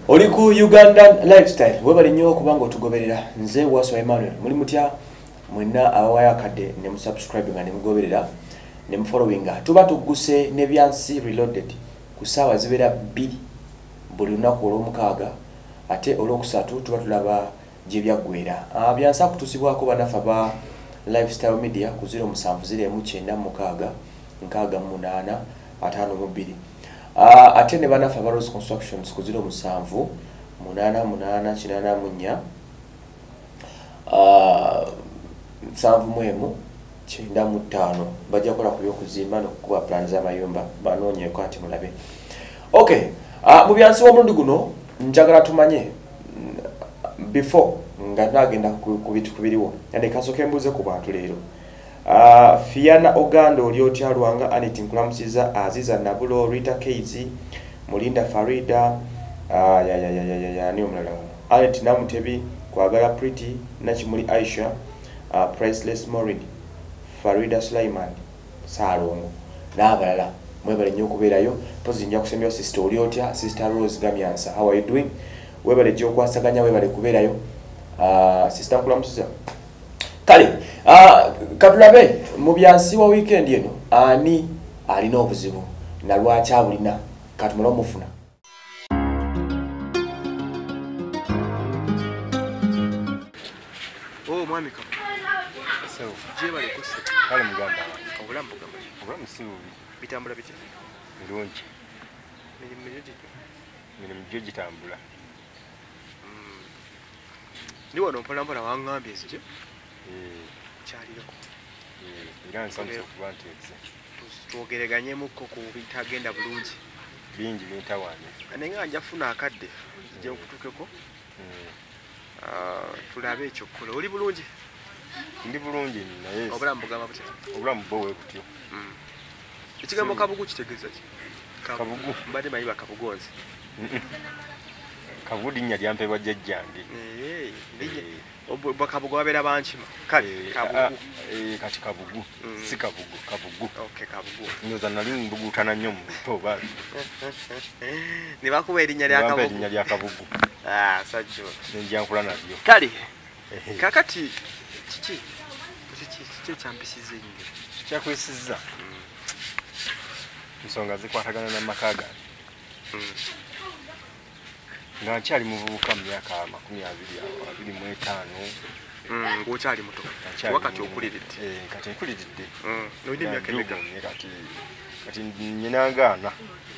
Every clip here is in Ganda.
Oli ku Ugandan lifestyle webali nnyo kubanga otugoberera nze Waswa Emmanuel muli mutya mwenna awaya kadde ne musubscribe nga ne mugoberera ne mufollowinga tuba tuguse ne byansi reloaded ku saawa zibera 2 buli lunaku olw'omukaaga ate olw'okusatu tuba tulaba gye byaggwera byansi akutusibwako banafa ba lifestyle media ku 0709865852 ate ne banafa ba Rose Constructions ku 078888 7 95 bajja kola ku byokuzimba n'okukuba plan z'amayumba banoonyeko ati mulabe. Okay, mu byansi w'omulundi guno njagala tumanye before nga nagenda ku bitu kubiriwo yande kasoke mbuze ku bantu leero. Fiana Ogando oli otya Lwanga Anity Nkulamusiza Aziza Nabulo Rita Keizi Mulinda Farida ni omulala Anity Namutebi kwagala Pretty Nachimuli Aisha Priceless Morin Farida Sulaiman Salongo n'abalala mwebale nnyo okubeerayo pozi nja kusembayo sister oli otya Sister Rose Gamyansa how are you doing webale gye okwasaganya webale kubeerayo Sister Nkulamusiza kale katulabe mu byansi wa weekend eno ani alina obuzibu na lwaki abulina katumula omufuna. Mwami kama sawa je bali kose kale muganda obulamu sibubi bitambula biti birungi mirimu gyo gitambula ni wano mpolampola wangambye zije kyalirako era nsanze okuba nti twogereganyemukko ku bitagenda bulungi bingi bintawaanye nenga njafuna akadde gye okutukeko tulabe ekyo kukola oli bulungi ndi bulungi naye obulamu bugamba butya obulamu bwowe kutyo ekigambo kabugu kitegeeza ki kabugu mbadde mayiba kabugonzi kabugu linnya lyampebwa jjajjange kabugu wabeera bankima kale kabugu kati kabugu si kabugu okay kabugu nyoza nali mbugutana nnyo mu buto bali ne bakuba erinnya lya kabugu sajjo nenjankula nabyo kale kakati kiki kyampisiza ennyo kyakwesiza nsonga zikwatagana n'amaka gange nga nkyali muvubuka mu myaka 25 ng'okyali muto wakati okuliridde kati nkuliridde olina emyaka emeka kati nyinangaana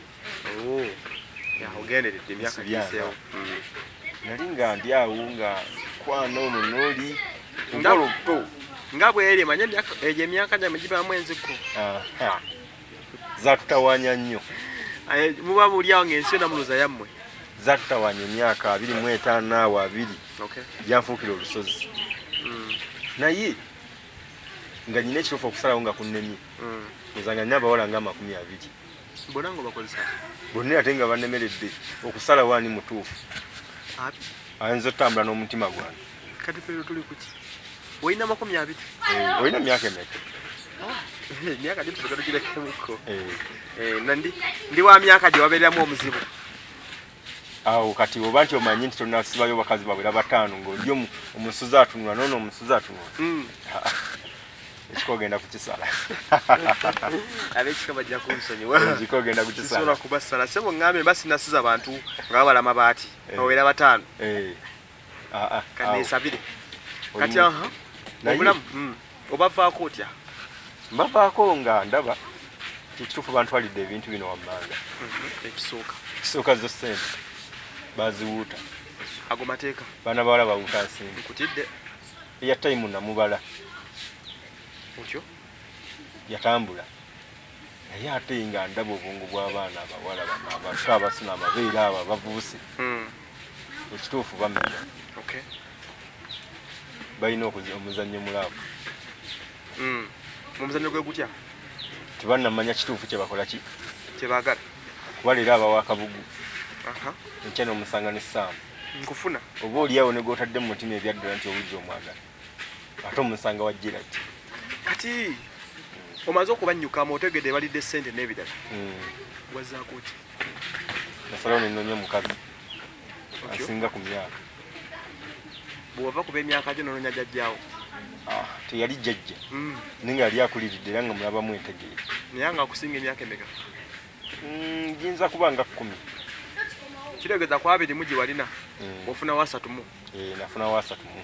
ogenderedde emyaka giseewo nali nga ndi awo nga kwana ono n'oli ngoloto nga bweri manya egyo emyaka gyammwe gibaamu enziko zatutawanya nnyo muba muli awo ng'ensi yonna muloza yammwe zatutawanya emyaka 25 awo 2 gyanfuukira olusozi naye nga nyina ekirofu okusalawo nga kunnemye ozanga nina abawala nga 20 bonna nga bakozesa bonna ate nga bannemeredde okusalawo ani mutuufu ayinza otambula n'omutima gwange kati ffe tuli kuki olina 20 olina myaka emeka myaka gye tusoka tugirekemuko ndi wa myaka gye wabeeramu omuzibu awo kati oba nti omanyi nti tonasibayo bakazi bawera 5 ng'oli omusuzi atunula noono omusuzi atunula ekikogenda kukisala abekika bajja kunsonyiwa ekikogenda kukisala sisobola kubasala sebo ngambe basinasiza abantu nga balama baati bawera 5 kanesabire kati obulamu obavaako otya mbavaako nga ndaba kituufu bantwalidde ebintu bino wammanga ekisooka zo sente baziwuuta ago mateeka baana bawala bawuuta nsimbi nkutidde eya tayimu namubala otyo yatambula naye ate nga ndaba obwongo bw'abaana abawala bano abato abasuna amabeere abo abavuuse ekituufu bamenya balina omuzannyo mulaavu omuzannyo gwe gutya tebannamanya kituufu kye bakola ki kye baagala kuba leero abawa akabugu enkya n'omusanga n'essaamu nkufuna oba oliawo ne gw'otadde mu mutima ebyaddala nti obujja omwagala ate omusanga wajjira ki kati omaze okubanyukamu otegedde balidde ssente n'ebirala wazzaako ki nasalawo ne nnoonya omukazi asinga ku myaka. Bwova kuba emyaka gyo nononya jjajjaawo. Teyali jjajja. Ninga yali akuliridde era nga mulabamu entegeera. Naye nga akusinga emyaka emeka? Giyinza kuba nga 10. Kireegeza ku 2 mugi walina ofuna wa 3 mu. Nafuna wa 3 mu.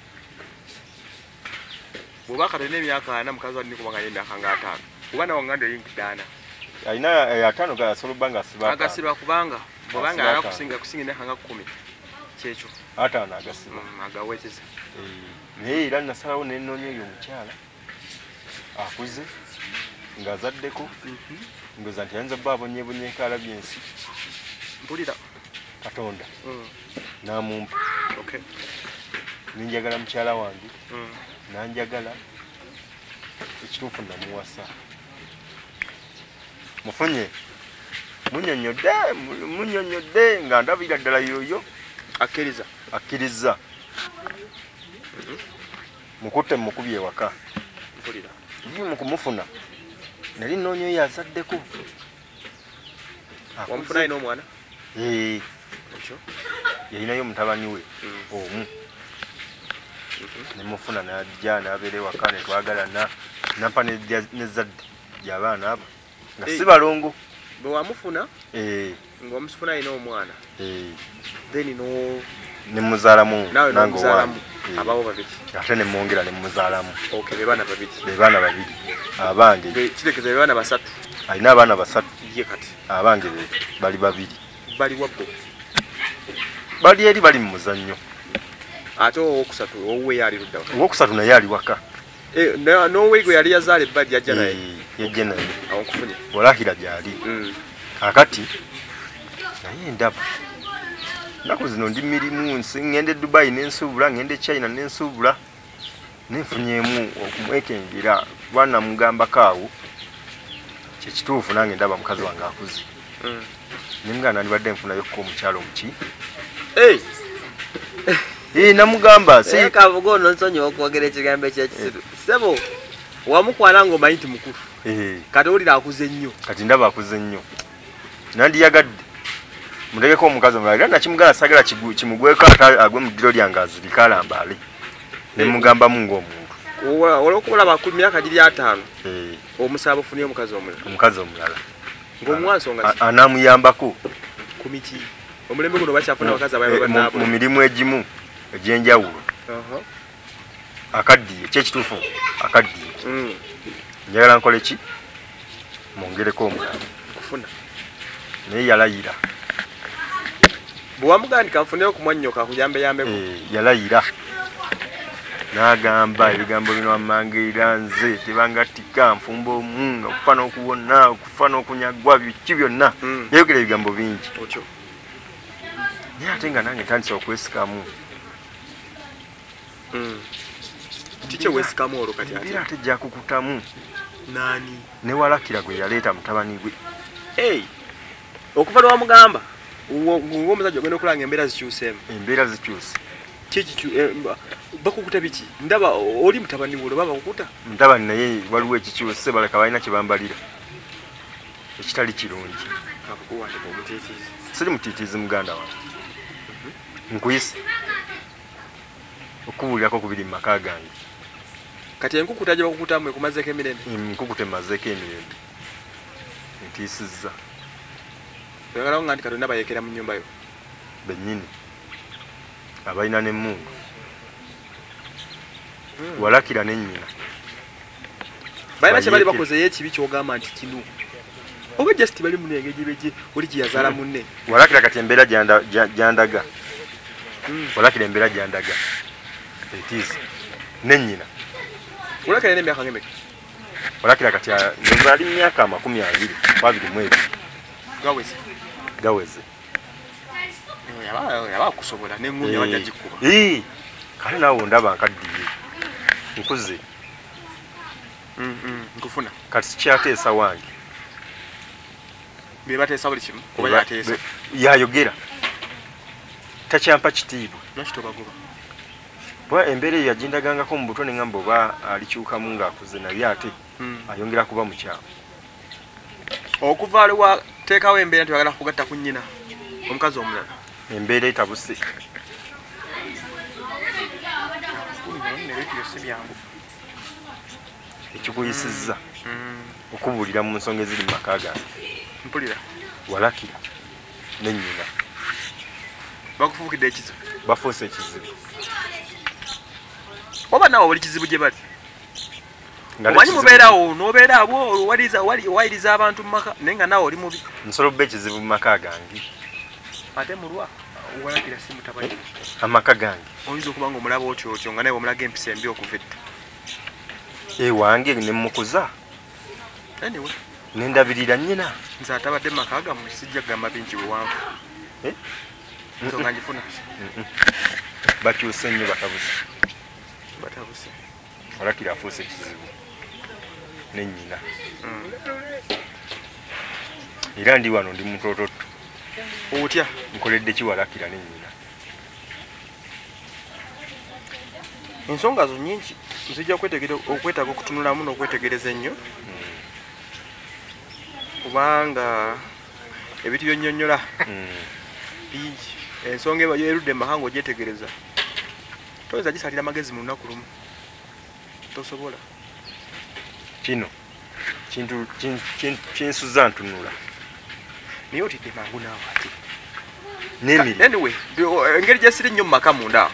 Bw'oba katolina emyaka 4 mukazi walina kuba nga y'emyaka nga 5. Kuba nawo nganda eyinkidaana. Alina 5 gasobola nga asiba. Agasiba kubanga bw'oba nga kusinga emyaka nga 10. Kyekyo. 5 agasiba. Agawezeza. Naye era nasalawo nenoonya oyo omukyala akuze ng'azaddeko ngoza nti ayinza bba abonyeebonyeeko alabye ensi. Mpulira. Katonda n'amumpa. Ninjagala mukyala wange nanjagala ekituufu namuwasa. Mufunye munyonyodde nga ndabira ddala yoyo akkiriza. Mukutte mukubye ewaka. Mpulira. Mu kumufuna nali nnoonya oyo azaddeko. Wamufuna alina omwana? Yalinayo mutabani we omu. Nemufuna n'ajja n'abeera ewaka ne twagalana nampa n'ezzadde gy'abaana abo nga si balongo. Bwe wamufuna ng'omusifuna alina omwana then nemuzaalamu nange owange abawo babiri ate nemwongera nemuzaalamu. Be baana babiri abange kirekeza be baana 3. alina abaana 3 ye kati abange bali 2 bali wabbo bali eri bali mu muzannyo. Ate owokusatu owuwe yali ludda waka? Owokusatu naye ali waka. N'owuwe gwe yali yazaala ebbajja ajja naye? Yajja naye. Awokufunye? Walakira gyali. Kakati naye ndaba ennaku zino ndi mirimu ngende Dubai n'ensuubula, ngende China n'ensuubula, nenfunyeemu okumwekengera bwana mugambako awo. Kyekituufu nange ndaba mukazi wange akuze. Nimugamba nandibadde nfunayokko omukyalo muki? Namugamba kavuga ono nsonyiwa okwogera ekigambo ekyekisiru. Ssebo wamukwana ng'omanyi nti mukulu. Kati owulira akuze nnyo. Kati ndaba akuze nnyo. Nandiyagadde mutegeko omukazi omulala era nakimugala sagala kimugweko agwe mu ddiro lyange azirika alambaale. Nemugambamu ng'omuntu. Olw'okulaba ku myaka giri 5 omusaaba ofunye omukazi omulala. Ng'omuwa nsonga anaamuyambako ku miki. Omulembe guno bakyafuna abakazi abayaba mu mirimu egimu egy'enjawulo. Akaddiye kyekituufu akaddiye. Njagala nkole ki? Mwongereko omulala. Kufuna. Naye yalayira. Bwe wamugandika nfuneyo kumwannyoka akuyambeyambeko. Yalayira. N'agamba ebigambo bino ammangira nze tebangatika nfumba omu okufa n'okuwona okufa n'okunyagwa biki byonna. Yayogera ebigambo bingi. Naye ate nga nange ntandise okwesikamu. Kiki weesikamu olwo kati ate? Ate gyakukutamu. Naani? Ne Walakira gwe yaleeta mutabani gwe. Okuva lwa mugamba ng'omusajja ogenda okulanga embeera zikyuseemu. Embeera zikyuse. Bakukuta biki? Ndaba oli mutabani we baba bakukuta? Mutabani naye waliwo ekikyuse baleka balina kye bambalira. Ekitali kirungi. Akakuwandika omutiitiizi. Siri mutiitiizi muganda wange. Nkuyise okubuulirako kubiri mu maka gange. Kati enkukuta gye bakukutamu ekumazeeko emirembe? Enkukuta emazeeko emirembe. Ntiisizza. Oyagalawo nga nti Katonda bayeekera mu nnyumba yo? Bennyini. Abalina n'emmundu. Walakira n'ennyina. Balina kye bali bakozeyo ekibi ky'ogamba nti kino. Oba just bali mu engeri gye oli gye yazaala munne. Walakira kati embeera gyandaga. Walakira embeera gyandaga. Etiisi. N'ennyina. Walakira alina emyaka ng'emeka? Walakira kati ndozaali myaka 22. Gaweze. Yaba akusobola n'eŋŋumya wajja gikuba. Kale naawe ondaba nkaddiye. Nkuze. Nkufuna. Kati sikyateesa wange. Bye bateesa buli kimu oba yateesa? Yayogera. Takyampa kitiibwa. Lwaki tobagoba? Bwa embeera eyo yagindagangako mu buto ne ngamba oba alikyukamu ng'akuze naye ate ayongera kuba mukyamu. Okuva aliwa teekawo embeera nti oyagala kugatta ku nnyina omukazi omulala. embeera etabuse ekikuyisizza okubuulira mu nsonga eziri mu maka gange mpulira walakira ne nnyina bakufuukidde ekizibu bafuuse ekizibu oba naawe buli kizibu gye bali omanyi mubeerawo n'obeera abo wayiriza abantu mu maka naye nga naawe oli mubi nsobola okuba ekizibu mu maka gange ate mulwa walakira si mutabanyi amaka gange oyinza okuba nga omulaba otyo nga naye omulaga empisa embi okuva edda ewange ne mukuza anyway nendabirira nnyina nze atabadde mu maka gammwe sijja kugamba bingi bwewanvu nsonga ngifuna bakyuse nnyo batabuse walakira afuuse ekizibu ne nnyina era ndi wano ndi mutoototo otya nkoledde kiwalakira ne nnyina ensonga zo nnyingi nzijja okwetaaga okutunulamu n'okwetegereza ennyo kubanga ebintu byonnyonnyola bingi ensonga eba yerudde mu maka ng'ogyetegereza toyinza gisalira magezi mu lunaku lumu tosobola kino kinsuza ntunula naye otidde mangu naawe ate n'emirimu engeri gyesiri nnyo mu maka munda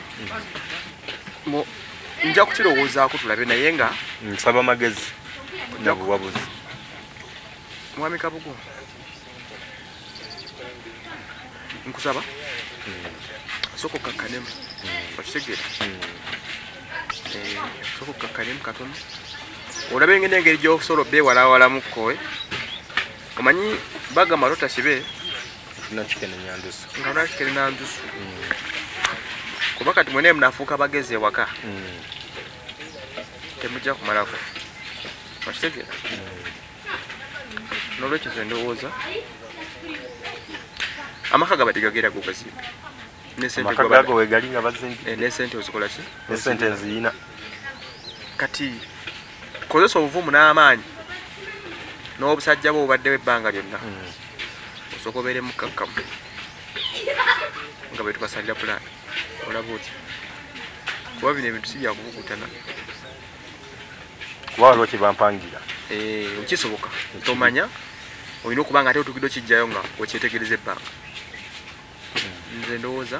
nja kukirowoozaako tulabe naye nga nsaba amagezi nabuwabuzi mwami Kabugu nkusaba soko kakkanemu okitegeera soko kakkanemu katono olabe engeri gy'osobola obbeewalawalamuko omanyi bagamba totasibe nakikene nyandusu nga olwakikene nandusu kuba kati mwene munafuuka bagezi ewaka temujja kumalako okitegeera n'olwekyo ze ndowooza amaka gabadde gagera gogazimbe amaka gago wegali nga bazimbi n'esente ozikola ki n'esente nziyina kati kozesa obuvumu n'amaanyi n'obusajja bwe obaddewo ebbanga lyonna osooka obeere mukkakkamu nga bwe tubasalira pulaani olaba otya kuba bino ebintu si byakubugutana kuba waliwo kyebampangira okisoboka tomanya olina okuba nga ate otuukidde okijjayo nga okyetegereza ebbanga nze ndowooza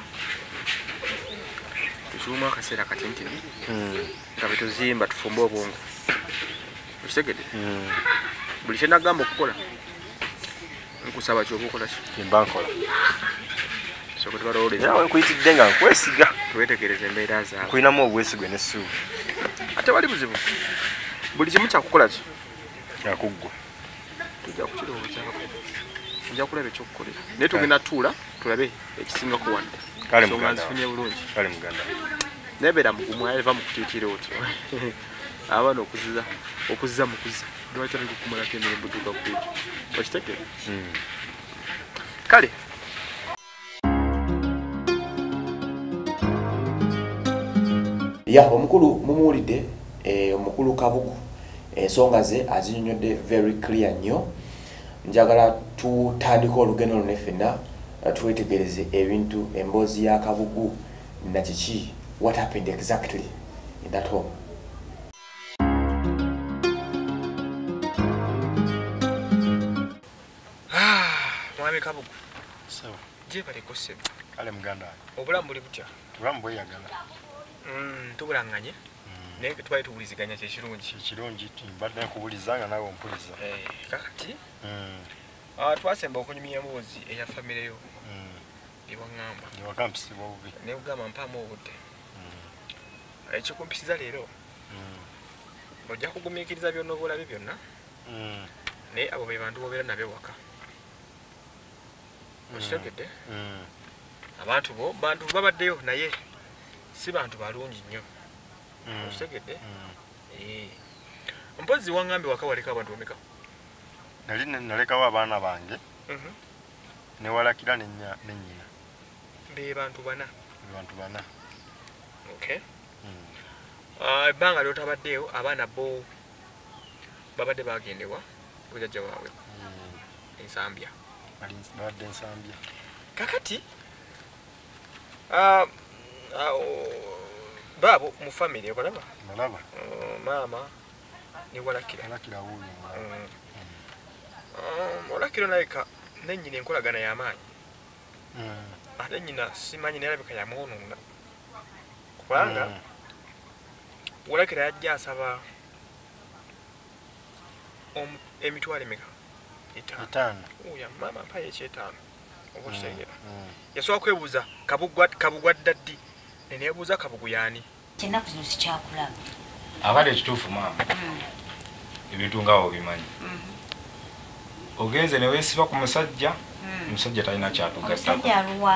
tukirumu akaseera katintini nga bwe tuzimba tufumbe obwongo okitegedde buli kyenagamba okukola nkusaba kyoba okola ki embankola soka tubalowoleza nawe nkuyitidde nga nkwesiga twetegereza embeera zaawe nkulinamu obwesigwe n'essuubi ate wali buzibu buli kimu kyakukola ki kyakuggwa tujja kukirowoozaako nja kulaba ekyokukolera naye tugenda tuula tulabe ekisinga kuwadde ensonga nzifunye bulungi kale muganda nebeera mugumu eva mukutiitira otyo abaana okuziza mukuza lwaki alikukumalako emirimu butuuka ku ekyo okitegeera kale omukulu mumuwulidde omukulu Kabugu ensonga ze azinyonyodde very clear nnyo njagala tutandika olugendo luno ffenna twetegereze ebintu emboozi ya Kabugu nakiki what happened exactly in that home. Mwami Kabugu sawa je baleko sebo kale muganda obulamu buli butya obulamu bweyagala tubulanganye naye twali tuwuliziganya kirungi mbadde nkuwulizanga nawe ompuliza kakati twasemba okunyumya emboozi eya famire yo ewaŋŋamba ewakampisibwa obubi naye kugamba mpaamu obudde ekikumpisiza leero ojja kugumiikiriza byonna oba olabe byonna naye abo be bantu bobeera nabo ewaka okitegedde abantu bo bantu babaddeyo naye si bantu balungi nnyo okitegedde mpozi waŋŋambe waka waleka abantu bameka nali nalekawo abaana bange newalakira nennyina be bantu bana okay ebbanga lyotabaddeyo abaana bo babadde bagendebwa bujajja waabwe ensambya babadde ensambya kakati Babu mu family obalaba? Malaba. Mama ni walakira. Walakira wuno. Walakira naika nenyine enkolagana y'amaanyi. Ate nyina simanyi nerabika ya muwonunga. Kubanga walakira yajja asaba emitwale meka? 5. Oya mama mpaye eky'etaano. Oba kitegeera. Yasobola kwebuuza kabugwa ddaddi. Nenebuuza kabugu yani. Kyennaku zino sikyakulaba. Abadde ekituufu maama. Ebintu nga obimanyi. Ogenze ne weesiba ku musajja. Omusajja talina kyatugattako. Omusajja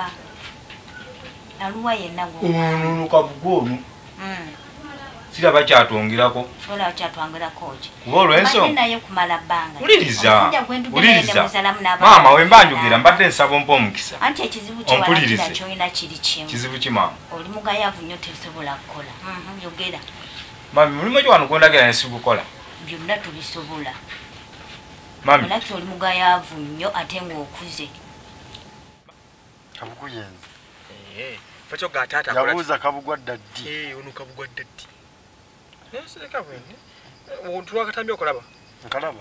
aluwa yenna gwo. Ono kabugu ono. Siraba kyatwongerako. Wala kyatwangerako ki. Kuba olw'ensonga. Naye kumala bbanga. Uliriza. Maama we mbanjogera mbadde nsaba ompa omukisa. Anti ekizibu kyewalakira kyolina kiri kimu. Kizibu ki maama? Oli mugayavu nnyo tesobola kukola. Yogera. Mami mulimu ki wano gw'ondagira nesikukola? Byonna tubisobola. Mami. Olaki oli mugayavu nnyo ate ng'okuze. Kabugu yenze. Fakyo gatata akola. Yabuuza kabugwa ddaddi. Ono kabugwa ddaddi. Neseka bwene. Omuntu wakatambi okolaba? Nkalaba.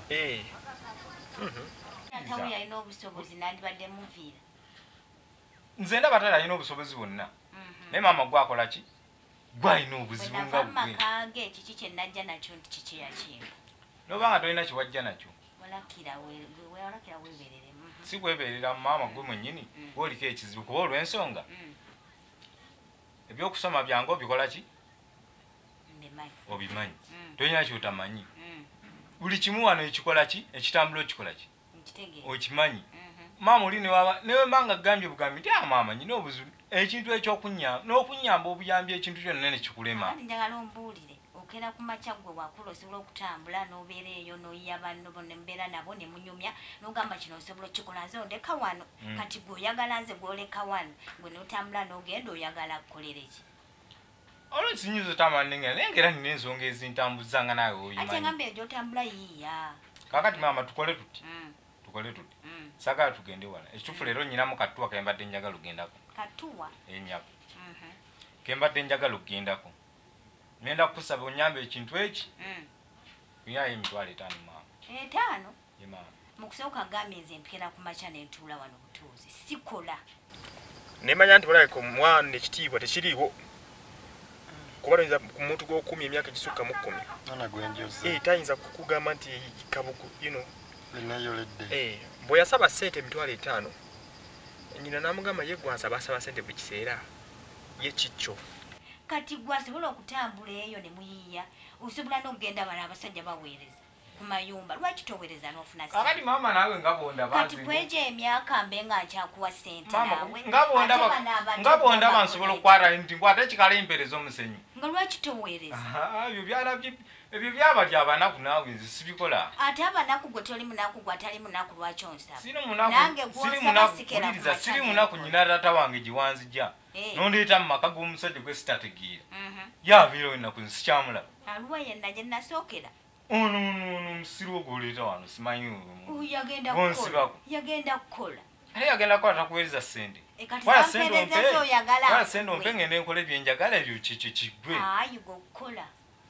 Atawe yalina obusobozi nandibadde muviira. Nze ndaba talina obusobozi bwonna. Naye maama gwe akola ki? Gwe alina obuzibu nga bwe. Makage kiki kye najja nakyo nti kiki yakimba. N'obanga tolina kiwajja nakyo. Walakira weeberere. Si kweberera maama gwe mwennyini gwoliko ekizibu kuba olw'ensonga. Ebyokusoma byange obikola ki? Obimanyi. Tolina kyotamanyi. Buli kimu wano ekikola ki? Ekitambula okikola ki? Okimanyi. Maama oli newe mbanga gambye bugambi nti maama nyina obuzibu ekintu ekyokunyamba n'okunyamba obuyambi ekintu kyonna ne kikulema. Ati njagala ombuulire okera ku makya gwe wakula osobola okutambula n'obeera eyo n'oyiya banno nembeera nabo ne munyumya n'ogamba kino osobola okikola nze ondeka wano kati gwe oyagala nze gw'oleka wano gwe n'otambula n'ogenda oyagala kukolera ki? Olw'ekinyizo tamannengera naye ngera nina ensonga ezintambuzanga naawe oyimanyi. Ate ngambye gy'otambula yiiya. Kaakati maama tukole tuti. Sagala tugende wala. Ekituufu leero nnyinamu katuwa kembadde njagala ogendako. Katuwa? Ennyako. Kembadde njagala ogendako. Ngenda kukusaba onyambe ekintu eki. Kuyayo emitwalo 5 maama. 5? Ye maama. Mu kusooka agambye nze mpikira ku makya ne ntuula wano butuuzi. Sikola. Nemanya nti balaika omwana ekitiibwa tekiriiwo. Kuba toyinza ku muntu gw'okumi emyaka egisukka mu 10. Nana gwenjoze. Tayinza kukugamba nti kabugu, bwe yasaba ssente emitwalo 5. Nyina n'amugamba ye gwansaba asaba ssente buli kiseera. Ye kikyo. Kati gwasobola okutambula eyo ne muyiiya. Osobola n'okugenda bano abasajja baweereza ku mayumba. Lwaki toweereza n'ofuna ssente? Akati maama naawe nga bonda kati kweja emyaka mbe nga nkyakuwa ssente naawe. Nga bonda bansobola okukwata nti nkwata ekikala empeereza omusenyu. Nga lwaki toweereza? Ebyo byabali abanaku naawe nze sibikola. Ate abanaku gwe toli munaku gwe atali munaku lwaki onsaba? Siri munaku nyina taata wange giwanzijja. Nondeeta mu maka g'omusajja gwe sitategeera. Yaabeera ennaku nze sikyamulaba. Aluwa yenna gye nasookera? Ono musiru ogwoleeta wano simanyi yagenda kukola. Ate yagenda kukola takuweereza ssente. Wala ssente ompe ngende nkola ebyenjagala ebyo kigwe. Yugokukola.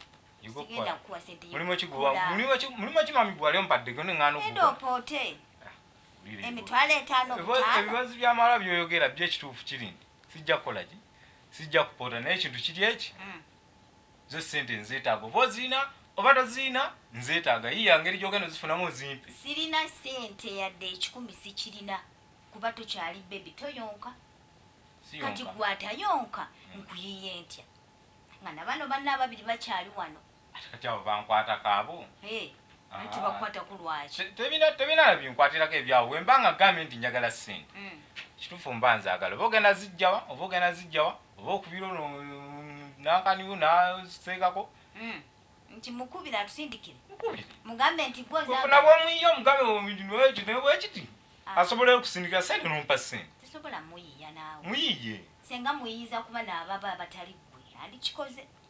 Mulimu kimami bwali ompadde gwe neŋŋaana okugula. Emitwalo 5 ebibazi byamala byoyogera byekituufu kiri nti sijja kukola ki? Sijja kupoota naye ekintu kiri eki? Zo ssente nzeetaaga oba oziina oba toziina nzeetaaga yiya ngeri gy'ogenda ozifunamu ozimpe. Sirina ssente yadde 10 sikirina kuba tokyali bebi toyonka. Kati gwatayonka nkuyiye ntya nga nabano banna ababiri bakyali wano. Kati abo bankwata kaabo. Tubakwata ku lwaki? Tebina binkwatirako ebyawo we mbanga gambye nti njagala ssente. Kituufu mba nzaagala oba ogenda zijjawa oba okubira nankaniwo naseekako. Nti mukubira atusindikire. Mugambe nti gwofuna bw'omuyiya omugambe wekiti asobola okusindikira ssente n'ompa ssente. Tesobola muyiya naawe. Muyiye. Senga muyiyiza kuba n'ababa abatali ggwe andikikoze.